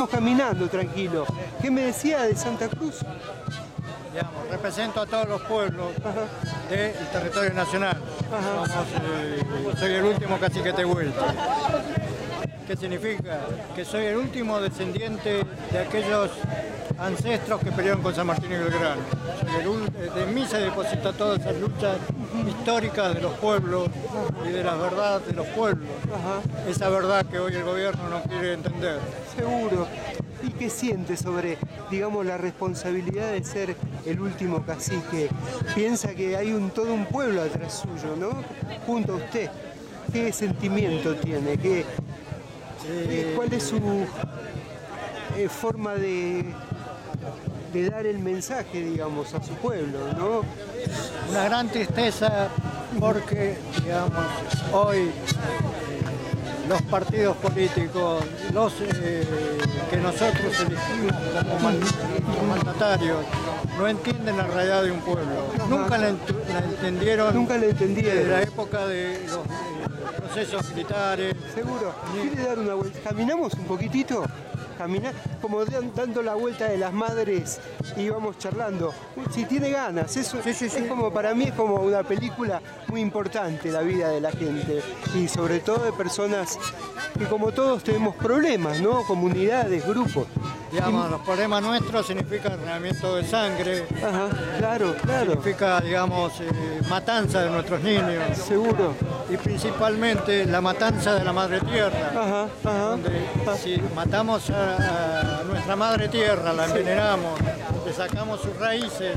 Estamos caminando tranquilo. ¿Qué me decía de Santa Cruz? Digamos, represento a todos los pueblos del territorio nacional. Soy el último cacique tehuelche. ¿Qué significa? Que soy el último descendiente de aquellos ancestros que pelearon con San Martín y Belgrano. De mí se deposita todas esas luchas históricas de los pueblos y de las verdades de los pueblos. Esa verdad que hoy el gobierno no quiere entender. Seguro. ¿Y qué siente sobre, digamos, la responsabilidad de ser el último cacique? Piensa que hay todo un pueblo atrás suyo, ¿no? Junto a usted. ¿Qué sentimiento tiene? ¿Cuál es su forma de dar el mensaje, digamos, a su pueblo, ¿no? Una gran tristeza porque, digamos, hoy los partidos políticos, los que nosotros elegimos como mandatarios, no entienden la realidad de un pueblo. Nunca la entendieron. Nunca la entendieron. Desde la época de los procesos militares. Seguro. ¿Quiere dar una vuelta? ¿Caminamos un poquitito? Caminar, como dando la vuelta de las madres y vamos charlando. Si tiene ganas, eso sí. Es como, para mí es como una película muy importante, la vida de la gente, y sobre todo de personas que, como todos, tenemos problemas, ¿no? Comunidades, grupos. Digamos, los problemas nuestros significa derramamiento de sangre. Claro. Significa, digamos, matanza de nuestros niños. Seguro. Y principalmente la matanza de la madre tierra. Donde si matamos a nuestra madre tierra, la envenenamos, le sacamos sus raíces,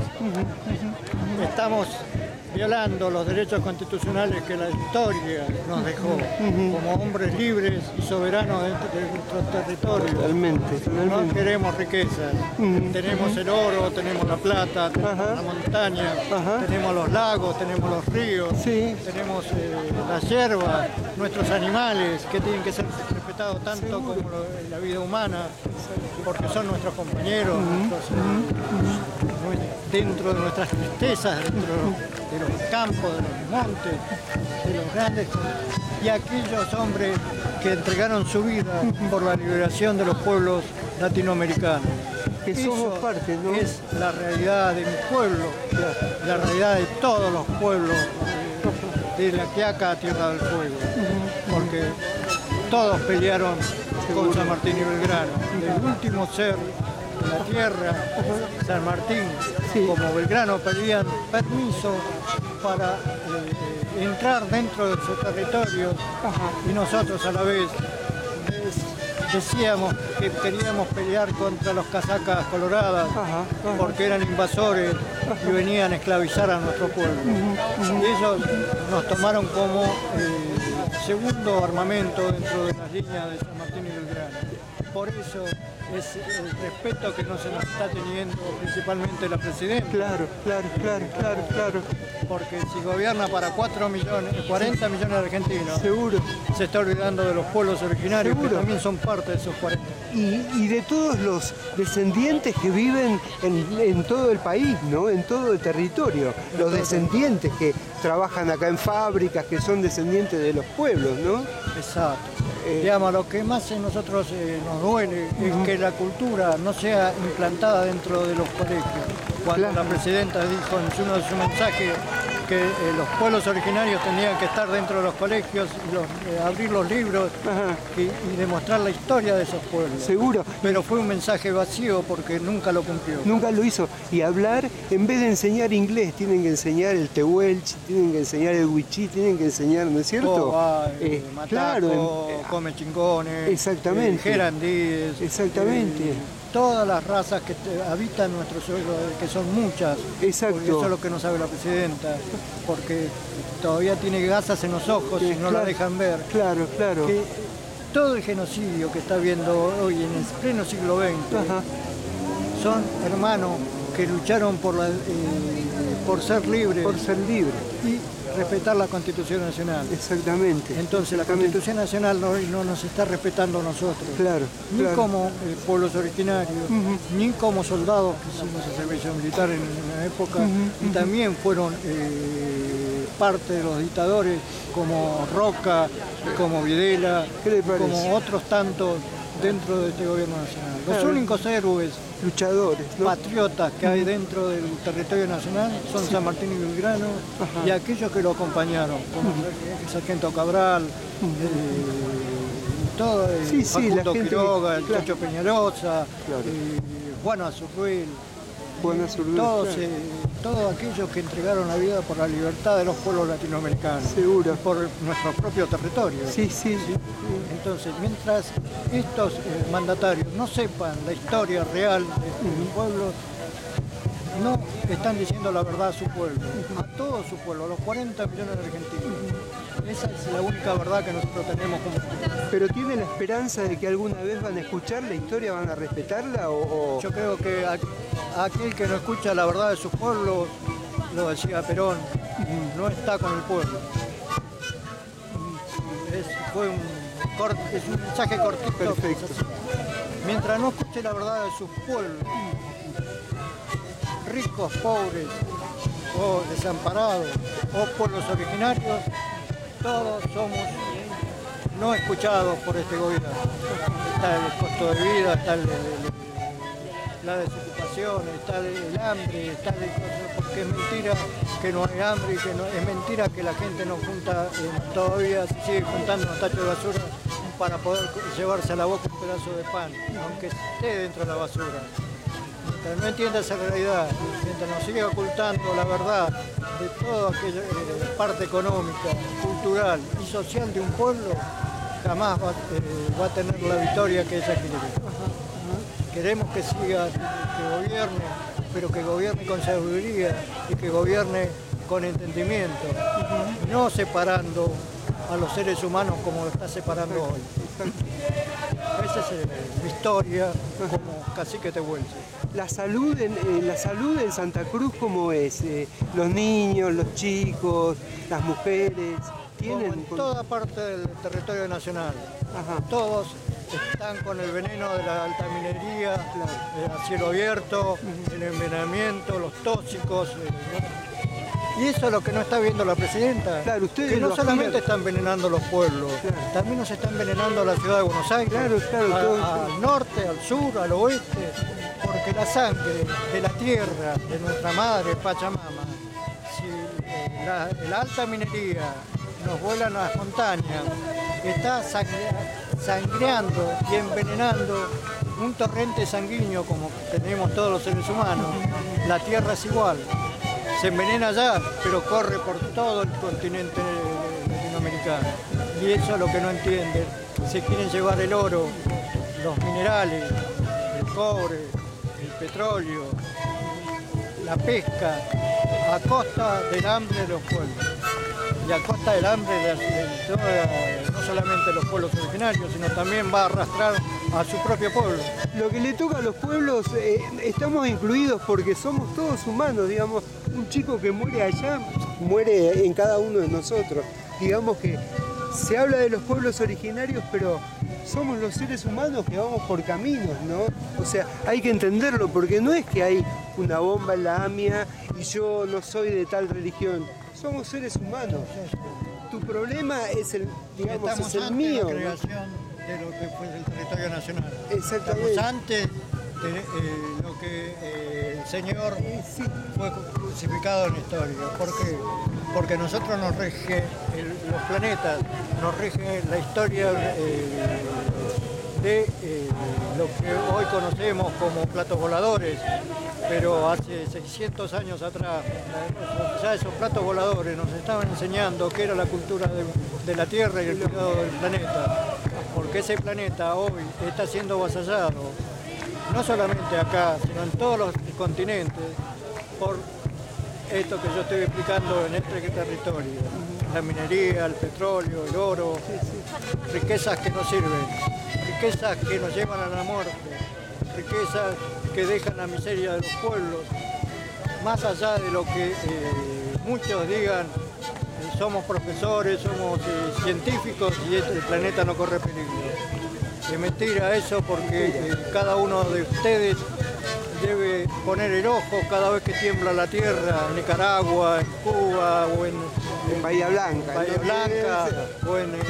estamos violando los derechos constitucionales que la historia nos dejó como hombres libres y soberanos de nuestro territorio. Totalmente. No queremos riquezas. Tenemos el oro, tenemos la plata, tenemos la montaña, tenemos los lagos, tenemos los ríos, tenemos la hierba, nuestros animales que tienen que ser respetados tanto como la vida humana, porque son nuestros compañeros, dentro de nuestras tristezas, dentro de los campos, de los montes, de los grandes, y aquellos hombres que entregaron su vida por la liberación de los pueblos latinoamericanos. Que somos parte, ¿no? Es la realidad de mi pueblo, la realidad de todos los pueblos de la Quiaca a Tierra del Fuego, porque todos pelearon con San Martín y Belgrano. El último ser de la tierra, San Martín, como Belgrano, pedían permiso para entrar dentro de su territorio, y nosotros a la vez decíamos que queríamos pelear contra los casacas coloradas porque eran invasores y venían a esclavizar a nuestro pueblo. Y ellos nos tomaron como segundo armamento dentro de las líneas de San Martín y Belgrano. Por eso es el respeto que no se nos está teniendo principalmente la presidenta. Claro. Porque si gobierna para 40 millones de argentinos, seguro, se está olvidando de los pueblos originarios, que también son parte de esos 40. Y de todos los descendientes que viven en todo el país, ¿no? En todo el territorio. Los descendientes que trabajan acá en fábricas, que son descendientes de los pueblos, ¿no? Exacto. Digamos, lo que más a nosotros nos duele es que la cultura no sea implantada dentro de los colegios. Cuando la presidenta dijo en uno de sus mensajes que los pueblos originarios tendrían que estar dentro de los colegios y abrir los libros y demostrar la historia de esos pueblos. Seguro. Pero fue un mensaje vacío porque nunca lo cumplió. Nunca lo hizo. Y hablar, en vez de enseñar inglés, tienen que enseñar el tehuelche, tienen que enseñar el huichí, tienen que enseñar, ¿no es cierto? Mataco, claro. Come chingones, exactamente. Gerandíes. Exactamente. Todas las razas que habitan nuestro suelo, que son muchas. Exacto. Porque eso es lo que no sabe la presidenta, porque todavía tiene gasas en los ojos y no la dejan ver. Claro. Que todo el genocidio que está viendo hoy en el pleno siglo XX son hermanos que lucharon por ser libres. Por ser libres. Y respetar la Constitución Nacional. Exactamente. Entonces la Constitución Nacional no nos está respetando a nosotros. Claro. Ni como pueblos originarios, ni como soldados que hicimos el servicio militar en una época, y también fueron parte de los dictadores como Roca, como Videla, como otros tantos dentro de este gobierno nacional. Los Claro. únicos héroes Luchadores, ¿no? patriotas que hay dentro del territorio nacional son San Martín y Belgrano y aquellos que lo acompañaron, como el sargento Cabral, todo, Sí, sí, la Facundo gente Quiroga, el claro. Chacho Peñalosa, Claro. Juan Azurruel, Buena Azurduy, todos, claro. todos aquellos que entregaron la vida por la libertad de los pueblos latinoamericanos, Seguro. por nuestro propio territorio. Sí, sí. Entonces, mientras estos mandatarios no sepan la historia real de un pueblo, no están diciendo la verdad a su pueblo, a todo su pueblo, a los 40 millones de argentinos. Esa es la única verdad que nosotros tenemos como pueblo. ¿Pero tiene la esperanza de que alguna vez van a escuchar la historia, van a respetarla o... Yo creo que aquel que no escucha la verdad de su pueblo, lo decía Perón, no está con el pueblo. Es un mensaje cortito. Perfecto. Mientras no escuche la verdad de su pueblo, ricos, pobres, o desamparados, o pueblos originarios, todos somos no escuchados por este gobierno. Está el costo de vida, está la desocupación, está el hambre, está porque es mentira que no hay hambre y que no, es mentira que la gente no junta, todavía se sigue juntando los tachos de basura para poder llevarse a la boca un pedazo de pan, aunque esté dentro de la basura. Mientras no entienda esa realidad, mientras nos siga ocultando la verdad de toda aquella parte económica, cultural y social de un pueblo, jamás va a tener la victoria que ella quiere. Queremos que siga, que gobierne, pero que gobierne con sabiduría y que gobierne con entendimiento, no separando a los seres humanos como lo está separando hoy. Esa es mi historia como cacique tehuelche. La salud en Santa Cruz, ¿cómo es? Los niños, los chicos, las mujeres, ¿tienen? Como en toda parte del territorio nacional. Ajá. Todos están con el veneno de la alta minería, a cielo abierto, el envenenamiento, los tóxicos. Y eso es lo que no está viendo la presidenta. Claro, ustedes que no lo solamente aspiran. están envenenando los pueblos, Claro. también nos está envenenando la ciudad de Buenos Aires, al norte, al sur, al oeste, porque la sangre de la tierra, de nuestra madre Pachamama, si la alta minería nos vuelan a las montañas, está sangreando y envenenando un torrente sanguíneo como tenemos todos los seres humanos. La tierra es igual, se envenena allá, pero corre por todo el continente latinoamericano. Y eso es lo que no entienden. Se quieren llevar el oro, los minerales, el cobre, el petróleo, la pesca, a costa del hambre de los pueblos. Y a costa del hambre no solamente los pueblos originarios, sino también va a arrastrar a su propio pueblo. Lo que le toca a los pueblos, estamos incluidos porque somos todos humanos, digamos, un chico que muere allá, muere en cada uno de nosotros. Digamos que se habla de los pueblos originarios, pero somos los seres humanos que vamos por caminos, ¿no? O sea, hay que entenderlo, porque no es que hay una bomba en la AMIA y yo no soy de tal religión. Somos seres humanos. Tu problema es el, digamos, Estamos es el ante mío, la ¿no? creación de lo que fue el territorio nacional. Exactamente. Estamos antes de lo que el Señor Sí. fue crucificado en la historia. ¿Por qué? Porque nosotros nos rige los planetas, nos rige la historia de lo que hoy conocemos como platos voladores, pero hace 600 años atrás ya esos platos voladores nos estaban enseñando qué era la cultura de la Tierra y el cuidado del planeta, porque ese planeta hoy está siendo avasallado, no solamente acá, sino en todos los continentes, por esto que yo estoy explicando en este territorio, la minería, el petróleo, el oro, riquezas que no sirven, riquezas que nos llevan a la muerte, riquezas que dejan la miseria de los pueblos, más allá de lo que muchos digan, somos profesores, somos científicos y el planeta no corre peligro. Es mentira eso porque cada uno de ustedes debe poner el ojo cada vez que tiembla la tierra, en Nicaragua, en Cuba o en Bahía Blanca. Bahía ¿no? Blanca o en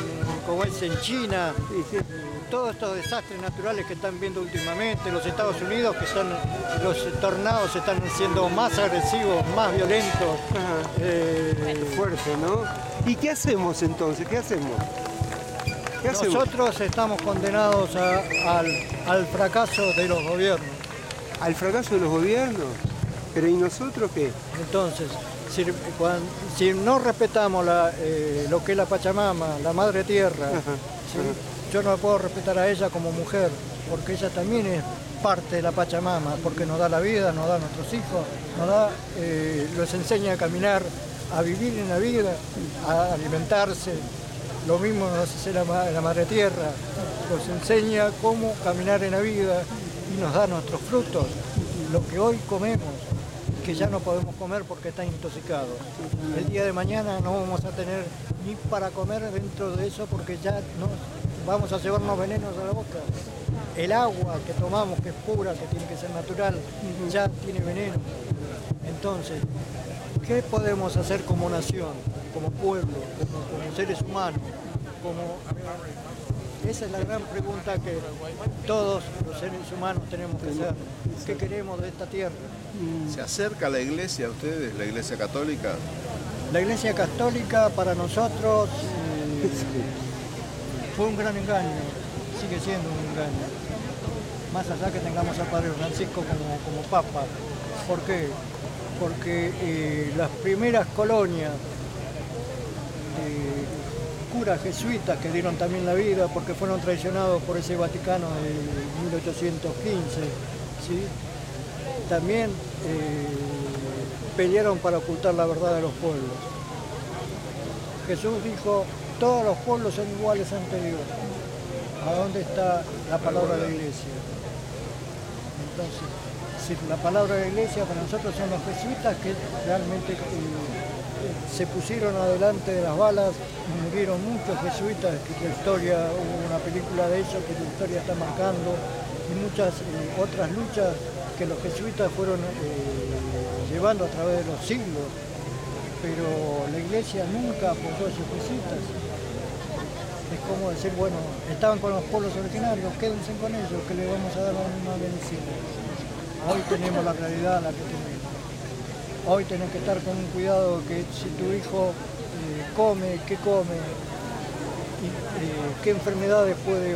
como es en China, Sí, sí. todos estos desastres naturales que están viendo últimamente, los Estados Unidos, que son los tornados están siendo más agresivos, más violentos. Ajá. Fuerte, ¿no? ¿Y qué hacemos entonces? ¿Qué hacemos? ¿Qué hacemos? Nosotros estamos condenados al fracaso de los gobiernos. ¿Al fracaso de los gobiernos? ¿Pero y nosotros qué? Entonces, si no respetamos lo que es la Pachamama, la Madre Tierra, Ajá, ¿sí? ajá. Yo no la puedo respetar a ella como mujer, porque ella también es parte de la Pachamama, porque nos da la vida, nos da a nuestros hijos, los enseña a caminar, a vivir en la vida, a alimentarse. Lo mismo nos hace la Madre Tierra, nos enseña cómo caminar en la vida y nos da nuestros frutos, lo que hoy comemos, que ya no podemos comer porque está intoxicado. El día de mañana no vamos a tener ni para comer dentro de eso porque ya vamos a llevarnos venenos a la boca. El agua que tomamos, que es pura, que tiene que ser natural, ya tiene veneno. Entonces, ¿qué podemos hacer como nación, como pueblo, como seres humanos? Esa es la gran pregunta que todos los seres humanos tenemos que hacer. ¿Qué queremos de esta tierra? ¿Se acerca a la iglesia a ustedes, la iglesia católica? La iglesia católica para nosotros fue un gran engaño, sigue siendo un engaño. Más allá que tengamos al Padre Francisco como Papa. ¿Por qué? Porque las primeras colonias de curas jesuitas que dieron también la vida porque fueron traicionados por ese Vaticano de 1815, ¿sí? También pelearon para ocultar la verdad de los pueblos. Jesús dijo, todos los pueblos son iguales ante Dios. ¿A dónde está la palabra de la iglesia? Entonces, si la palabra de la iglesia para nosotros son los jesuitas que realmente se pusieron adelante de las balas, murieron muchos jesuitas, que la historia, hubo una película de eso que la historia está marcando, y muchas otras luchas que los jesuitas fueron llevando a través de los siglos, pero la iglesia nunca apoyó a sus jesuitas. Es como decir, bueno, estaban con los pueblos originarios, quédense con ellos, que les vamos a dar la misma bendición. Hoy tenemos la realidad la que tenemos. Hoy tenés que estar con un cuidado que si tu hijo come, qué come, y qué enfermedades puede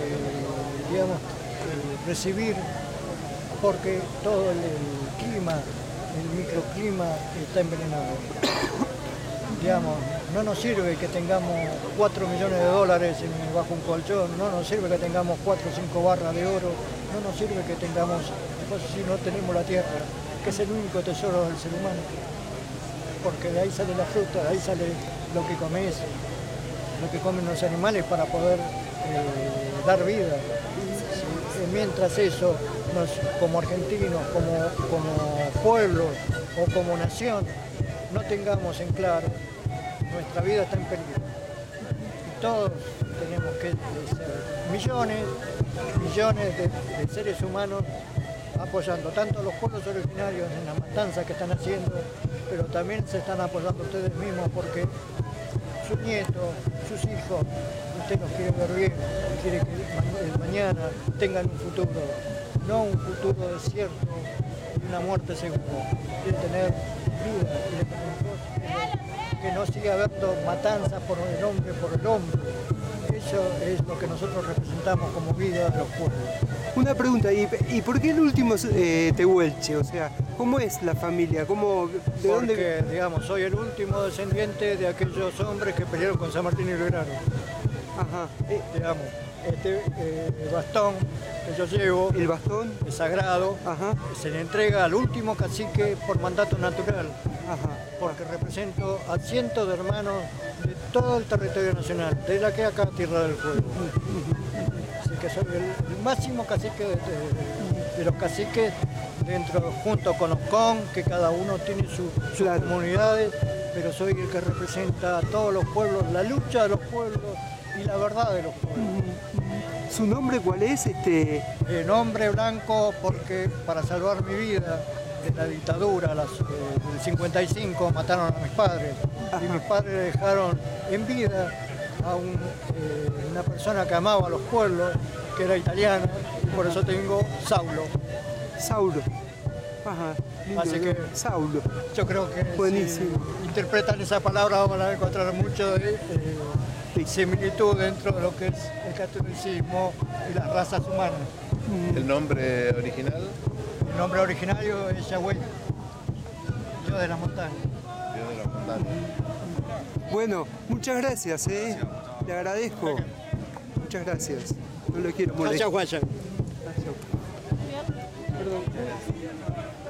recibir, porque todo el clima, el microclima está envenenado. Digamos, no nos sirve que tengamos 4 millones de dólares bajo un colchón, no nos sirve que tengamos 4 o 5 barras de oro, no nos sirve que tengamos, si no tenemos la tierra, que es el único tesoro del ser humano, porque de ahí sale la fruta, de ahí sale lo que comes, lo que comen los animales para poder dar vida. Mientras eso, como argentinos, como pueblo o como nación, no tengamos en claro, nuestra vida está en peligro. Y todos tenemos que ser millones de seres humanos apoyando tanto a los pueblos originarios en la matanza que están haciendo, pero también se están apoyando ustedes mismos porque sus nietos, sus hijos, usted los quiere ver bien, quiere que mañana tengan un futuro, no un futuro desierto y una muerte segura, quiere tener vida, quiere tener que no siga habiendo matanzas por el hombre. Eso es lo que nosotros representamos como vida de los pueblos. Una pregunta, ¿y por qué el último Tehuelche? O sea, ¿cómo es la familia? Porque, digamos, soy el último descendiente de aquellos hombres que pelearon con San Martín y Belgrano. Ajá. Digamos, el bastón que yo llevo, ¿El bastón? es sagrado, Ajá. se le entrega al último cacique por mandato natural, Ajá. porque represento a cientos de hermanos de todo el territorio nacional, de la que acá Tierra del Fuego. Así que soy el máximo cacique de los caciques, junto con los con, que cada uno tiene sus Claro. comunidades, pero soy el que representa a todos los pueblos, la lucha de los pueblos y la verdad de los pueblos. ¿Su nombre cuál es? Nombre blanco porque para salvar mi vida de la dictadura del 55 mataron a mis padres. Ajá. Y mis padres dejaron en vida a una persona que amaba a los pueblos, que era italiano, y por eso tengo Saulo. Saulo. Ajá, lindo, Así que Saulo. yo creo que Buenísimo. si interpretan esa palabra van a encontrar mucho de similitud dentro de lo que es el catolicismo y las razas humanas. ¿El nombre original? El nombre originario es Yahweh, Dios de la montaña. Dios de la montaña. Bueno, muchas gracias, le agradezco. Muchas gracias. No le quiero molestar. Gracias, Guaya. Perdón.